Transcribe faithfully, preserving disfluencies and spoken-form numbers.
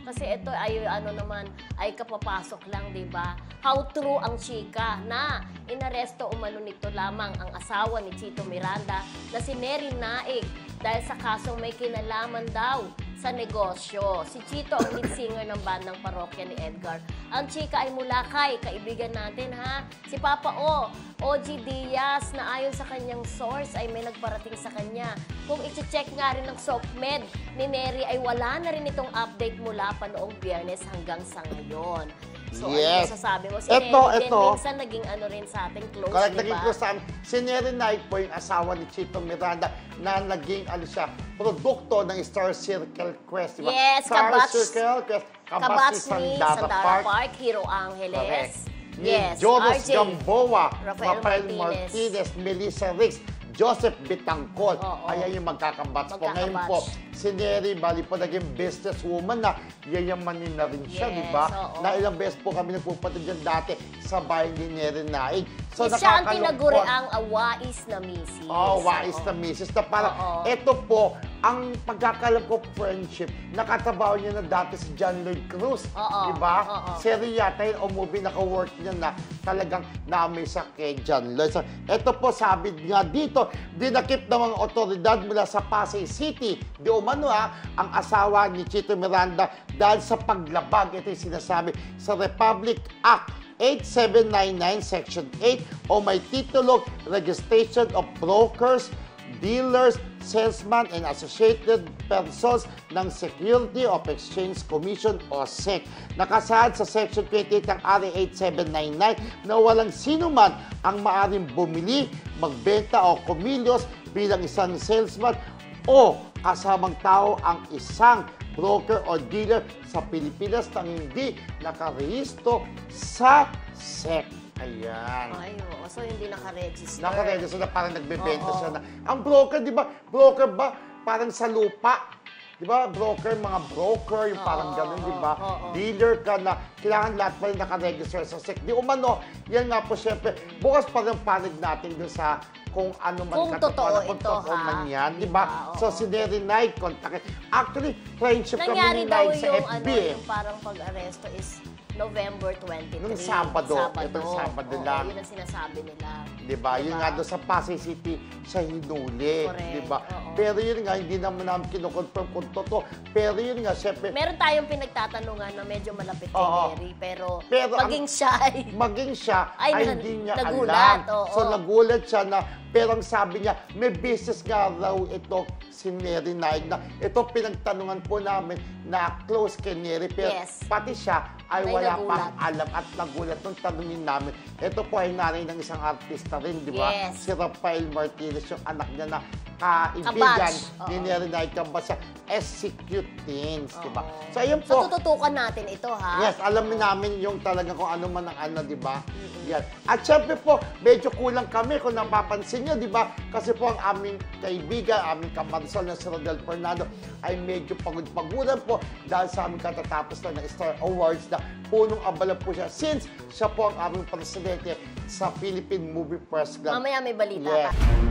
Kasi ito ay ano naman, ay kapapasok lang, di ba? How true ang chika na inaresto umano nito lamang ang asawa ni Chito Miranda na si Neri Naig dahil sa kasong may kinalaman daw sa negosyo. Si Chito ang lead singer ng bandang Parokya ni Edgar. Ang chika ay mula kay kaibigan natin, ha? Si Papa O, O G Diaz, na ayon sa kanyang source ay may nagparating sa kanya. Kung i-check nga rin ng SOCMED ni Neri ay wala na rin itong update mula pa noong Biyernes hanggang sa ngayon. So, yes. ano masasabi mo? Si Eto, Neri din eto. minsan naging ano rin sa ating close, Correct, diba? naging close sa amin. Si Neri Naig po yung asawa ni Chito Miranda na naging, ano siya, produkto ng Star Circle Quest, diba? Yes, Star kabats, Circle Quest, kabats, kabats ni ni Sandara, Sandara Park. Park, Hero Angeles. Correct. Ni Yes, Jonas R J, Gamboa, Rafael Rafael Martinez. Martinez, Melissa Riggs, Joseph Bitangkol. Oo. Ayan yung magkakabats po. Ngayon po, Magkakabats. si Neri, bali po, naging businesswoman na yayamanin na rin siya, Yes, di ba? oo. Na ilang beses po kami nagpupunta dyan dati sa bahay ni Neri Naig. So, siya ang nakakalungkot. tinaguri ang uh, wais na misis. Oh, wais Oo. na misis na parang, Oo. eto po, ang pagkakalam ko friendship, nakatrabaho niya na dati si John Lloyd Cruz. Oo. Di ba? Oo. Serye yata yun, o movie, naka-work niya na talagang naamay sa kay John Lloyd. So, eto po, sabi nga dito, dinakip ng mga otoridad mula sa Pasay City. Di umano ha, ang asawa ni Chito Miranda dahil sa paglabag, ito yung sinasabi, sa Republic Act eighty-seven ninety-nine Section eight o may titulo Registration of Brokers, Dealers, Salesman, and Associated Persons ng Security of Exchange Commission o S E C. Nakasaad sa Section twenty-eight ng R A eighty-seven ninety-nine na walang sino man ang maaaring bumili, magbenta o kumilos bilang isang salesman o kasamang tao ang isang broker o dealer sa Pilipinas nang hindi nakarehistro sa S E C. Ayan. Ay, oo. So, hindi nakaregister. Nakaregister na parang nagbebenta Oo. siya na. Ang broker, di ba? Broker ba? Parang sa lupa. Di ba? Broker, mga broker, yung parang Oo, ganun, di ba? oo, oo. Dealer ka na, kailangan lahat pa rin nakaregister sa S E C. Di umano, yan nga po, syempre, bukas pa rin panig natin dun sa kung ano man Kung katotohanan, totoo kung ito, totoo ha? man yan, di ba? Oo. So, si Neri Naig, kontakin. Actually, friendship kami ni Nangyari daw Naig sa yung, F B ano, eh. yung parang pag-aresto is November twenty-three. Nung Sabado. Itong Sabado Oo, lang. yun ang sinasabi nila. Di ba? Yun Diba? nga doon sa Pasay City, siya hinuli. Correct, Di ba? oo. Pero yun nga, hindi naman namin kinukonfirm kung totoo. Pero yun nga, syempre, Meron tayong pinagtatanungan na medyo malapit kay Oo. Neri, pero, Pero ang- maging siya ay... maging siya Ay, ay, na- hindi niya nagulat, alam. oo. So nagulat siya na, pero ang sabi niya, may business nga raw ito si Neri Naig na ito pinagtanungan po namin na close kay Neri. Pero Yes. pati siya ay May wala nagulat. pang alam at nagulat nung tanungin namin. Ito po ay nanay ng isang artista rin, di ba? Yes. Si Rafael Martinez, yung anak niya na kaibigan Kabatch. ni Oo. Neri Naig, kabasa S C Q Teens, di ba? Oo. So ayun So, po. tututukan natin ito, ha? Yes, alam namin yung talaga kung ano man ang ano, di ba? Yan. At syempre po, medyo kulang kami kung napapansin nyo, di ba? Kasi po ang aming kaibigan, aming kamarisol na si Rodel Fernando ay medyo pagod-paguran po dahil sa aming katatapos na ng Star Awards na punong abala po siya since siya po ang aming presidente sa Philippine Movie Press Club. Mamaya may balita Yes. ka.